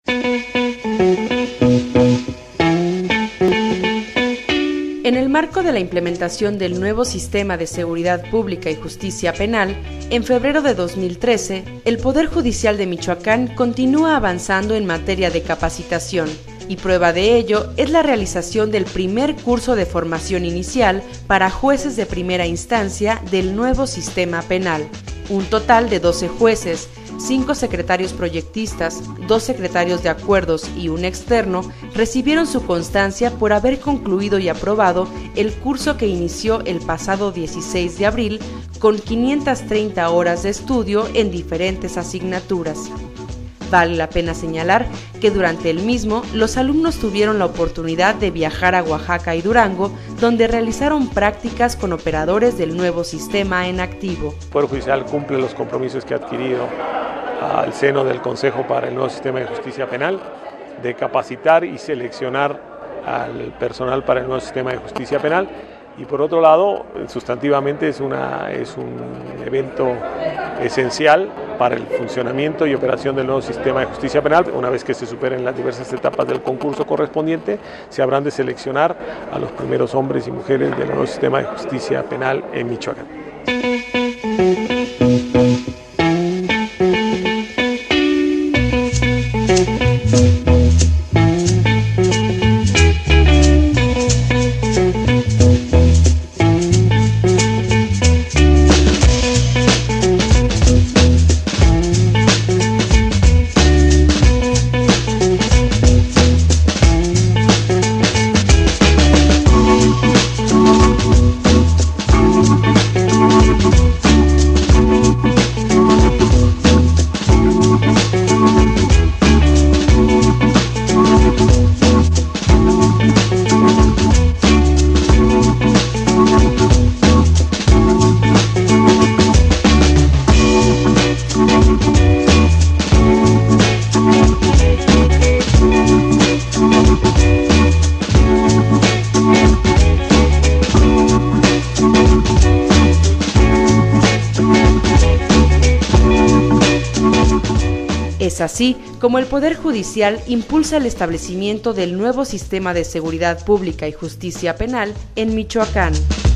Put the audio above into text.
En el marco de la implementación del nuevo Sistema de Seguridad Pública y Justicia Penal, en febrero de 2013, el Poder Judicial de Michoacán continúa avanzando en materia de capacitación, y prueba de ello es la realización del primer curso de formación inicial para jueces de primera instancia del nuevo sistema penal. Un total de 12 jueces, 5 secretarios proyectistas, 2 secretarios de acuerdos y un externo recibieron su constancia por haber concluido y aprobado el curso que inició el pasado 16 de abril con 530 horas de estudio en diferentes asignaturas. Vale la pena señalar que durante el mismo, los alumnos tuvieron la oportunidad de viajar a Oaxaca y Durango, donde realizaron prácticas con operadores del nuevo sistema en activo. El Poder Judicial cumple los compromisos que ha adquirido al seno del Consejo para el nuevo sistema de justicia penal, de capacitar y seleccionar al personal para el nuevo sistema de justicia penal. Y por otro lado, sustantivamente es un evento esencial para el funcionamiento y operación del nuevo sistema de justicia penal. Una vez que se superen las diversas etapas del concurso correspondiente, se habrán de seleccionar a los primeros hombres y mujeres del nuevo sistema de justicia penal en Michoacán. Es así como el Poder Judicial impulsa el establecimiento del nuevo Sistema de Seguridad Pública y Justicia Penal en Michoacán.